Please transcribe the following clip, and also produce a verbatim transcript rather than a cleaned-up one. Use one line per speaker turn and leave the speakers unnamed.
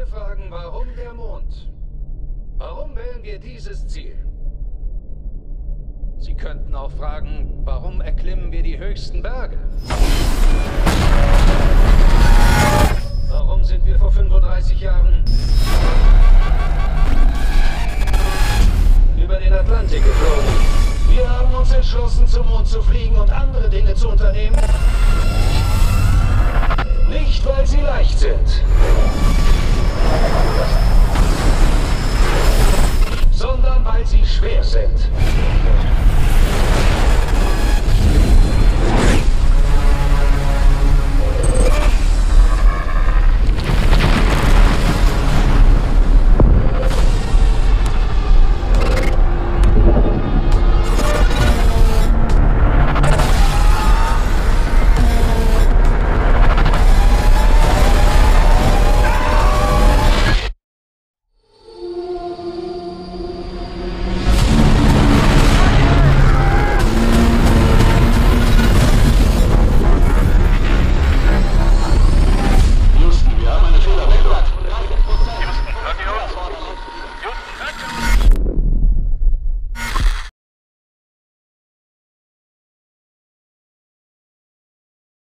wir fragen, warum der Mond? Warum wählen wir dieses Ziel? Sie könnten auch fragen, warum erklimmen wir die höchsten Berge? Warum sind wir vor fünfunddreißig Jahren über den Atlantik geflogen? Wir haben uns entschlossen, zum Mond zu fliegen und andere Dinge zu unternehmen. Nicht, weil sie leicht sind, sondern weil sie schwer sind.